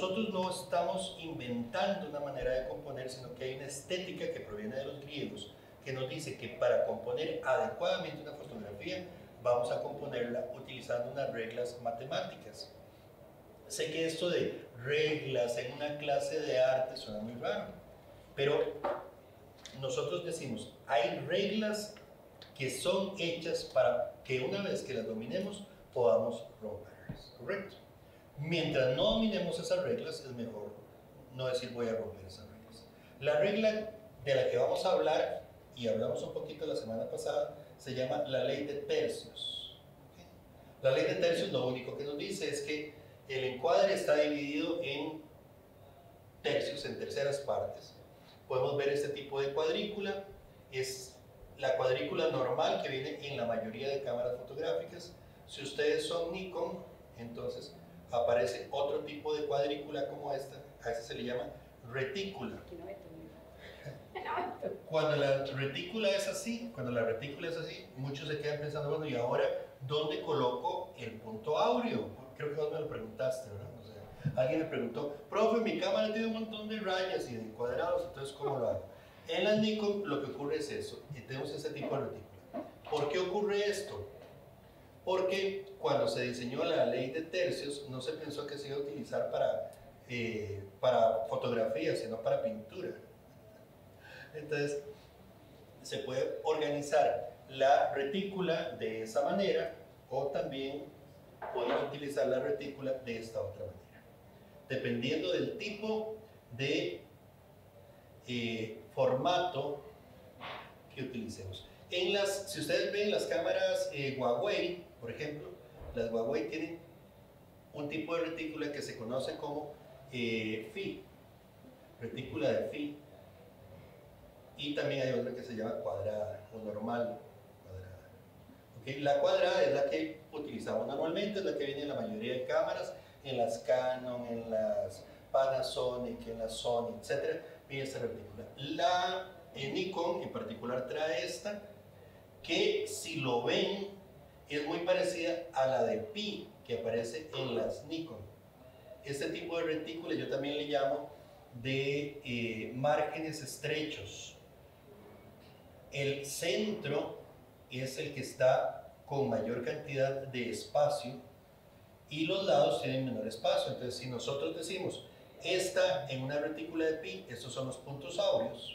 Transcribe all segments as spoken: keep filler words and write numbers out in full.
nosotros no estamos inventando una manera de componer, sino que hay una estética que proviene de los griegos, que nos dice que para componer adecuadamente una fotografía, vamos a componerla utilizando unas reglas matemáticas. Sé que esto de reglas en una clase de arte suena muy raro, pero nosotros decimos, hay reglas que son hechas para que una vez que las dominemos, podamos romperlas, ¿correcto? Mientras no dominemos esas reglas, es mejor no decir voy a romper esas reglas. La regla de la que vamos a hablar, y hablamos un poquito la semana pasada, se llama la ley de tercios. La ley de tercios lo único que nos dice es que el encuadre está dividido en tercios, en terceras partes. Podemos ver este tipo de cuadrícula, es la cuadrícula normal que viene en la mayoría de cámaras fotográficas. Si ustedes son Nikon, entonces aparece otro tipo de cuadrícula como esta, a esta se le llama retícula. Cuando la retícula es así, cuando la retícula es así, muchos se quedan pensando, bueno, ¿y ahora dónde coloco el punto áureo? Creo que vos me lo preguntaste, ¿verdad? O sea, alguien me preguntó, profe, mi cámara tiene un montón de rayas y de cuadrados, entonces ¿cómo lo hago? En la Nikon lo que ocurre es eso, y tenemos este tipo de retícula. ¿Por qué ocurre esto? Porque cuando se diseñó la ley de tercios, no se pensó que se iba a utilizar para, eh, para fotografía, sino para pintura. Entonces, se puede organizar la retícula de esa manera, o también podemos utilizar la retícula de esta otra manera, dependiendo del tipo de eh, formato que utilicemos. En las, si ustedes ven las cámaras eh, Huawei, por ejemplo, las Huawei tienen un tipo de retícula que se conoce como eh, F I, retícula de F I, y también hay otra que se llama cuadrada o normal cuadrada. ¿Okay? La cuadrada es la que utilizamos normalmente, es la que viene en la mayoría de cámaras, en las Canon, en las Panasonic, en las Sony, etcétera, viene esta retícula. La eh, Nikon en particular trae esta, que si lo ven es muy parecida a la de Pi que aparece en las Nikon. Este tipo de retícula yo también le llamo de eh, márgenes estrechos. El centro es el que está con mayor cantidad de espacio y los lados tienen menor espacio. Entonces, si nosotros decimos esta en una retícula de Pi, estos son los puntos áureos.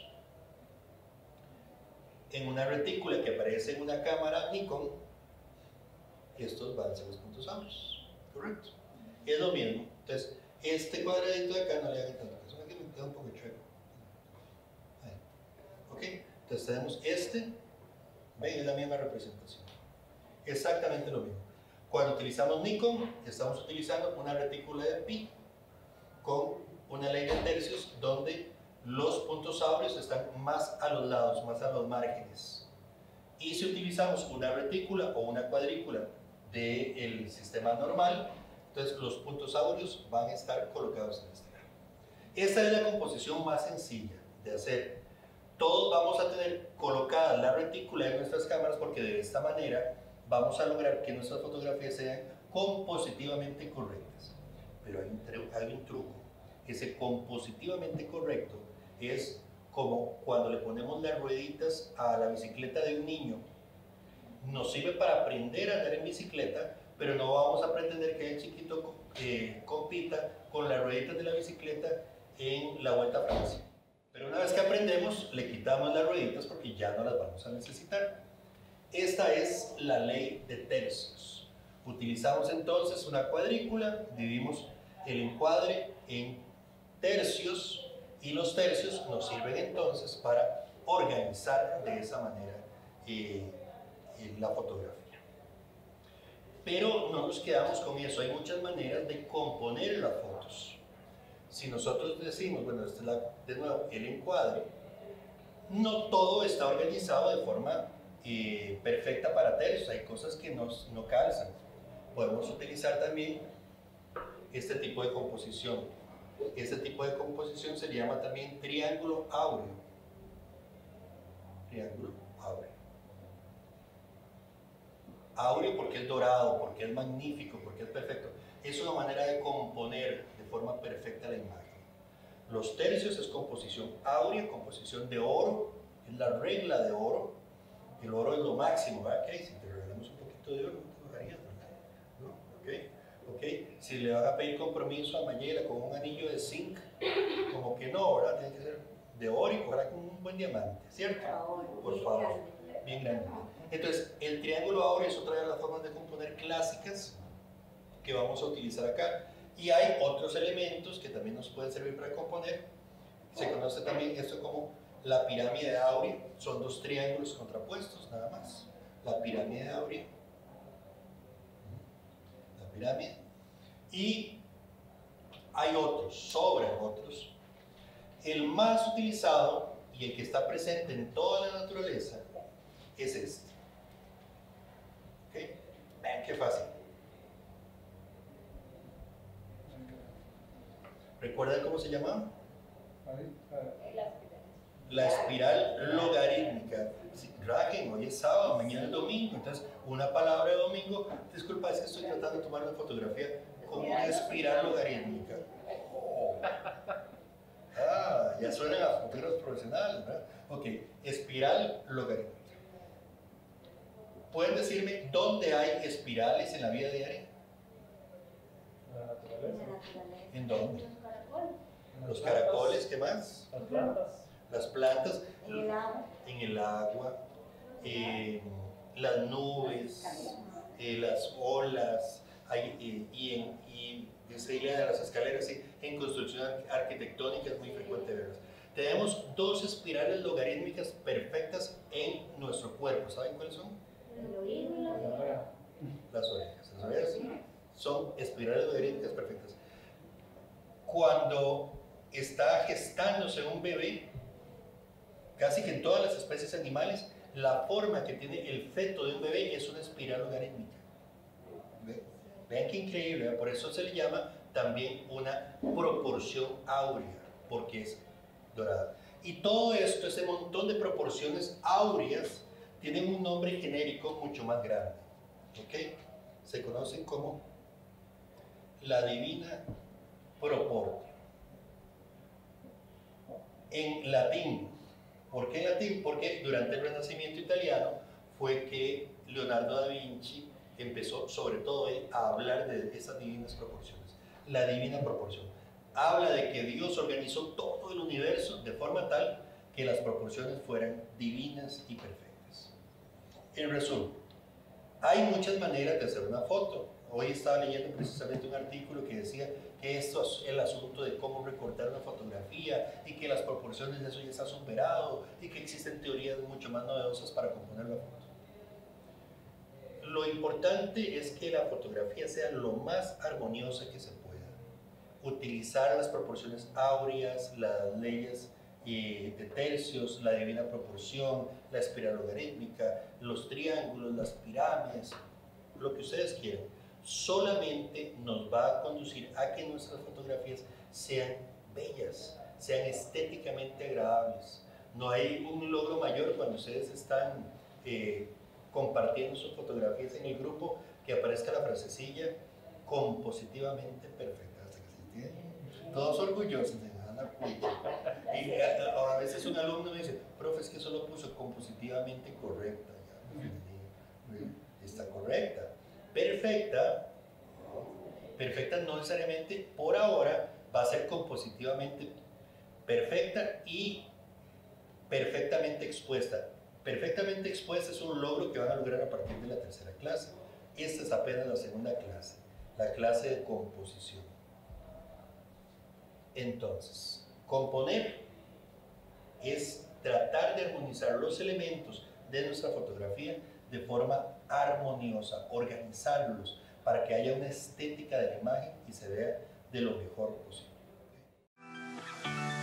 En una retícula que aparece en una cámara Nikon, estos van a ser los puntos áureos, correcto. Es lo mismo. Entonces, este cuadradito de acá no le hagan tanto caso, aquí me queda un poco chueco. Ahí. Ok, entonces tenemos este, ven, es la misma representación. Exactamente lo mismo. Cuando utilizamos Nikon, estamos utilizando una retícula de Pi con una ley de tercios donde los puntos áureos están más a los lados, más a los márgenes. Y si utilizamos una retícula o una cuadrícula del sistema normal, entonces los puntos áureos van a estar colocados en este lado. Esta es la composición más sencilla de hacer. Todos vamos a tener colocada la retícula en nuestras cámaras porque de esta manera vamos a lograr que nuestras fotografías sean compositivamente correctas. Pero hay un, hay un truco. Ese compositivamente correcto es como cuando le ponemos las rueditas a la bicicleta de un niño. Nos sirve para aprender a andar en bicicleta, pero no vamos a pretender que el chiquito eh, compita con las rueditas de la bicicleta en la Vuelta a Francia. Pero una vez que aprendemos, le quitamos las rueditas porque ya no las vamos a necesitar. Esta es la ley de tercios. Utilizamos entonces una cuadrícula, dividimos el encuadre en tercios y los tercios nos sirven entonces para organizar de esa manera eh, eh, la fotografía. Pero no nos quedamos con eso, hay muchas maneras de componer las fotos. Si nosotros decimos, bueno, este es la, de nuevo el encuadre, no todo está organizado de forma eh, perfecta para tercios, hay cosas que nos, no calzan. Podemos utilizar también este tipo de composición. Este tipo de composición se llama también triángulo áureo. Triángulo áureo. Áureo porque es dorado, porque es magnífico, porque es perfecto. Es una manera de componer de forma forma perfecta la imagen. Los tercios es composición áurea, composición de oro, es la regla de oro. El oro es lo máximo, ¿verdad? Okay, si te regalamos un poquito de oro, no te lo harías, ¿verdad? ¿No? Okay. Ok, si le vas a pedir compromiso a Mayela con un anillo de zinc, como que no, ¿verdad? Tiene que ser de oro y ojalá con un buen diamante, ¿cierto? Por favor, bien grande. Entonces, el triángulo áureo es otra de las formas de componer clásicas que vamos a utilizar acá. Y hay otros elementos que también nos pueden servir para componer. Se conoce también esto como la pirámide áurea. Son dos triángulos contrapuestos, nada más. La pirámide áurea. La pirámide. Y hay otros, sobran otros. El más utilizado y el que está presente en toda la naturaleza es este. ¿Okay? Vean qué fácil. ¿Recuerdan cómo se llama? La espiral logarítmica. Sí, Ragen, hoy es sábado, mañana es domingo, entonces una palabra de domingo. Disculpa, es que estoy tratando de tomar una fotografía con una espiral logarítmica. Oh. Ah, ya suenan a fotógrafos profesionales, ¿verdad? Ok, espiral logarítmica. ¿Pueden decirme dónde hay espirales en la vida diaria? En la naturaleza. ¿En dónde? Los caracoles, ¿qué más? Las plantas. Las plantas, En el agua. en el agua, eh, las nubes, eh, las olas, hay, eh, y, en, y esa idea de las escaleras, sí, en construcción arquitectónica es muy frecuente verlas. Tenemos dos espirales logarítmicas perfectas en nuestro cuerpo. ¿Saben cuáles son? El oído y la La oreja. Las orejas. Las orejas son espirales logarítmicas perfectas. Cuando está gestándose un bebé, casi que en todas las especies animales, la forma que tiene el feto de un bebé es una espiral logarítmica. ¿Ve? Vean qué increíble, ¿verdad? Por eso se le llama también una proporción áurea, porque es dorada. Y todo esto, ese montón de proporciones áureas, tienen un nombre genérico mucho más grande. ¿Ok? Se conocen como la divina proportio. En latín. ¿Por qué en latín? Porque durante el Renacimiento italiano fue que Leonardo da Vinci empezó, sobre todo él, a hablar de esas divinas proporciones. La divina proporción. Habla de que Dios organizó todo el universo de forma tal que las proporciones fueran divinas y perfectas. En resumen, hay muchas maneras de hacer una foto. Hoy estaba leyendo precisamente un artículo que decía que esto es el asunto de cómo recortar una fotografía y que las proporciones de eso ya está superado y que existen teorías mucho más novedosas para componer la foto. Lo importante es que la fotografía sea lo más armoniosa que se pueda. Utilizar las proporciones áureas, las leyes eh, de tercios, la divina proporción, la espiral logarítmica, los triángulos, las pirámides, lo que ustedes quieran. Solamente nos va a conducir a que nuestras fotografías sean bellas, sean estéticamente agradables. No hay un logro mayor cuando ustedes están eh, compartiendo sus fotografías en el grupo que aparezca la frasecilla compositivamente perfecta. Hasta que se entiende. Todos orgullosos de ganar puntos. Y a, a veces un alumno me dice, profe, es que solo puso compositivamente correcta. Ya, está correcta. Perfecta, perfecta no necesariamente por ahora va a ser compositivamente perfecta y perfectamente expuesta. Perfectamente expuesta es un logro que van a lograr a partir de la tercera clase. Esta es apenas la segunda clase, la clase de composición. Entonces, componer es tratar de armonizar los elementos de nuestra fotografía de forma armoniosa, organizarlos para que haya una estética de la imagen y se vea de lo mejor posible.